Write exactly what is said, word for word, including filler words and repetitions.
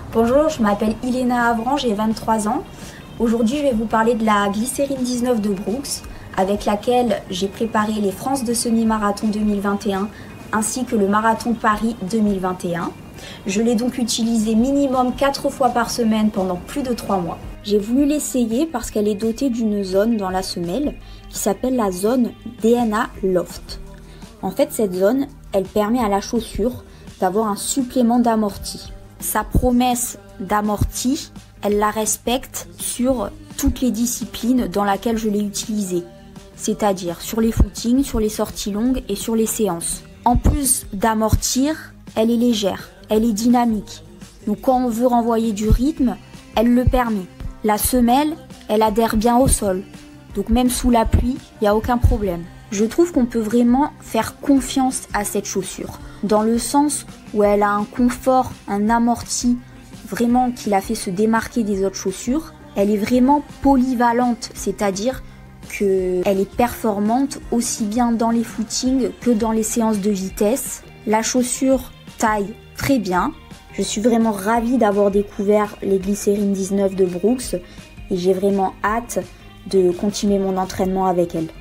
Bonjour, je m'appelle Iléna Avran, j'ai vingt-trois ans. Aujourd'hui, je vais vous parler de la Glycérine dix-neuf de Brooks, avec laquelle j'ai préparé les France de semi-marathon deux mille vingt et un ainsi que le marathon de Paris deux mille vingt et un. Je l'ai donc utilisée minimum quatre fois par semaine pendant plus de trois mois. J'ai voulu l'essayer parce qu'elle est dotée d'une zone dans la semelle qui s'appelle la zone D N A Loft. En fait, cette zone, elle permet à la chaussure d'avoir un supplément d'amorti. Sa promesse d'amorti, elle la respecte sur toutes les disciplines dans lesquelles je l'ai utilisée, c'est-à-dire sur les footings, sur les sorties longues et sur les séances. En plus d'amortir, elle est légère, elle est dynamique. Donc quand on veut renvoyer du rythme, elle le permet. La semelle, elle adhère bien au sol. Donc même sous la pluie, il n'y a aucun problème. Je trouve qu'on peut vraiment faire confiance à cette chaussure, dans le sens où elle a un confort, un amorti vraiment qui l'a fait se démarquer des autres chaussures. Elle est vraiment polyvalente, c'est-à-dire qu'elle est performante aussi bien dans les footings que dans les séances de vitesse. La chaussure taille très bien. Je suis vraiment ravie d'avoir découvert les Glycérine dix-neuf de Brooks et j'ai vraiment hâte de continuer mon entraînement avec elle.